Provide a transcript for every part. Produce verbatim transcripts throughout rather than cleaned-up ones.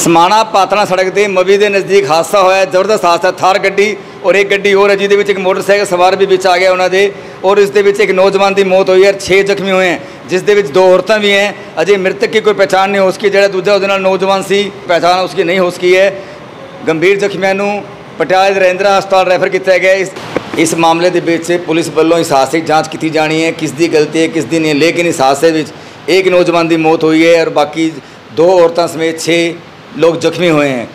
समाणा पातड़ा सड़क के मवी के नज़दीक हादसा होया, जबरदस्त हादसा। थार गड्डी और एक गड्डी और है जिसदे एक मोटरसाइकिल सवार भी बिच आ गया उन्होंने, और इस एक नौजवान की मौत हुई है, छे जख्मी हुए हैं जिसदे दो औरतें भी हैं। अजय मृतक की कोई पहचान नहीं हो सकी, जो दूजा उहदे नौजवान सी पहचान उसकी नहीं हो सकी है। गंभीर जख्मियों को पटियाला दे रजिंद्रा हस्पताल रैफर किया गया। इस इस मामले के विच पुलिस वालों इस हादसे की जाँच की जानी है, किस दी गलती है किस दी नहीं, लेकिन इस हादसे में एक नौजवान की मौत हुई है और बाकी दो औरतों समेत छः लोग जख्मी हुए हैं।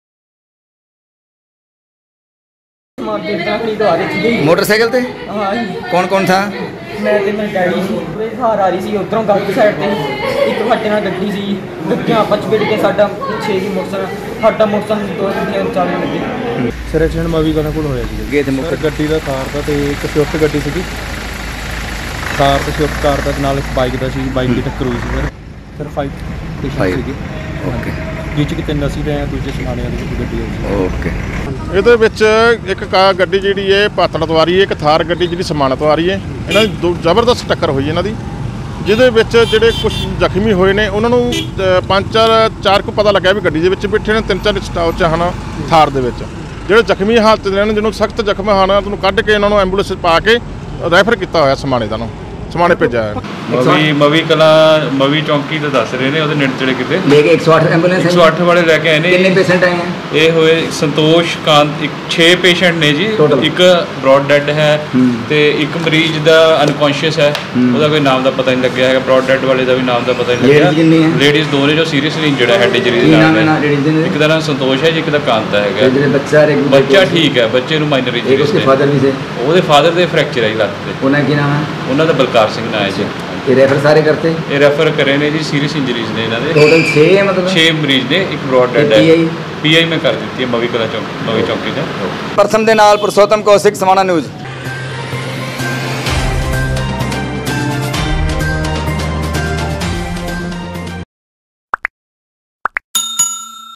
मोटरसाइकिल थे कौन कौन था? मैं ते मेरे डैडी सी हार आ रही सी उधरों गलत साइड ते एक साडे नाल गड्डी सी गड्डियां आपस विच के साडा छे दी मोटरसाइकिल साडा मोटरसाइकिल दो तीन चार लगे। सर एक्सीडेंट मवी कला कोल होया सी गए थे मुख्य गड्डी दा कार दा ते एक स्विफ्ट गड्डी सी कार ते स्विफ्ट कार दा नाल एक बाइक दा सी बाइक दी टक्कर हुई सी सर सर फाइव पेशेंट सी। ओके जिस कि तीन असी रहे दूजे समाने वाली गड्डी आई। ओके ਇਹਦੇ ਵਿੱਚ ਇੱਕ ਕਾ ਗੱਡੀ ਜਿਹੜੀ ਹੈ ਪਾਤੜ ਤੋਂ ਆ ਰਹੀ ਹੈ, ਇੱਕ ਥਾਰ ਗੱਡੀ ਜਿਹੜੀ ਸਮਾਣਾ ਤੋਂ ਆ ਰਹੀ ਹੈ। ਇਹਨਾਂ ਦੀ ਜ਼ਬਰਦਸਤ ਟੱਕਰ ਹੋਈ ਇਹਨਾਂ ਦੀ, ਜਿਹਦੇ ਵਿੱਚ ਜਿਹੜੇ ਕੁਝ ਜ਼ਖਮੀ ਹੋਏ ਨੇ ਉਹਨਾਂ ਨੂੰ ਪੰਜ ਚਾਰ ਚਾਰ ਕੁ ਪਤਾ ਲੱਗਿਆ ਵੀ ਗੱਡੀ ਦੇ ਵਿੱਚ ਬੈਠੇ ਨੇ, ਤਿੰਨ ਚਾਰ ਸਟਾਪ 'ਚ ਹਨ ਥਾਰ ਦੇ ਵਿੱਚ। ਜਿਹੜੇ ਜ਼ਖਮੀ ਹਾਲਤ ਦੇ ਨੇ ਜਿਹਨੂੰ ਸਖਤ ਜ਼ਖਮ ਹਨ ਉਹਨੂੰ ਕੱਢ ਕੇ ਇਹਨਾਂ ਨੂੰ ਐਂਬੂਲੈਂਸ ਪਾ ਕੇ ਰੈਫਰ ਕੀਤਾ ਹੋਇਆ ਸਮਾਣੇ ਦਾ ਨੂੰ ਸਮਾਣੇ ਭੇਜਿਆ ਹੈ। ਮਵੀ ਮਵੀ ਕਲਾ ਮਵੀ ਚੌਂਕੀ ਤੇ ਦੱਸ ਰਹੇ ਨੇ ਉਹਦੇ ਨੇੜੇ ਕਿਤੇ ਲੈ ਕੇ एक सौ आठ ਐਂਬੂਲੈਂਸ एक सौ आठ ਵਾਲੇ ਲੈ ਕੇ ਆਏ ਨੇ। ਕਿੰਨੇ ਪੇਸ਼ੈਂਟ ਆਏ हैं? ਇਹ ਹੋਏ ਸੰਤੋਸ਼ ਕਾਂਤ ਇੱਕ ਛੇ ਪੇਸ਼ੈਂਟ ਨੇ ਜੀ, ਇੱਕ ਬ੍ਰੌਡ ਡੈਡ ਹੈ ਤੇ ਇੱਕ ਮਰੀਜ਼ ਦਾ ਅਨਕੌਂਸ਼ੀਅਸ ਹੈ, ਉਹਦਾ ਕੋਈ ਨਾਮ ਦਾ ਪਤਾ ਨਹੀਂ ਲੱਗਿਆ ਹੈਗਾ। ਬ੍ਰੌਡ ਡੈਡ ਵਾਲੇ ਦਾ ਵੀ ਨਾਮ ਦਾ ਪਤਾ ਨਹੀਂ ਲੱਗਿਆ। ਲੇਡੀਜ਼ ਦੋ ਨੇ ਜੋ ਸੀਰੀਅਸਲੀ ਇੰਜਰਡ ਹੈ, ਹੈਡ ਇੰਜਰੀ ਦੇ ਨਾਲ। ਇੱਕ ਦਾ ਨਾਮ ਸੰਤੋਸ਼ ਹੈ ਜੀ, ਇੱਕ ਦਾ ਕਾਂਤ ਹੈਗਾ। ਬੱਚਾ ਬੱਚਾ ਠੀਕ ਹੈ, ਬੱਚੇ ਨੂੰ ਮਾਈਨਰ ਇੰਜਰੀਜ਼ ਨੇ। ਉਹਦੇ ਫਾਦਰ ਦੇ ਫ੍ਰੈਕਚਰ ਹੈ ਲੱਤ ਤੇ। ਉਹਨਾਂ ਕੀ ਨਾਮ ਹੈ? ਉਹਨਾਂ ਦਾ ਬਲਕਾਰ ਸਿੰਘ ਨਾਮ ਹੈ ਜੀ। ये रेफर सारे करते ये रेफर करे ने जी, सीरियस इंजरीज ने इन्होंने। टोटल छः है मतलब छः मरीज ने, एक ब्रॉड डेड है। पी आई में कर दी है मवी कला चौक मवी चौकी का। प्रथम दे नाल पुरुषोत्तम कौशिक, समाणा न्यूज़।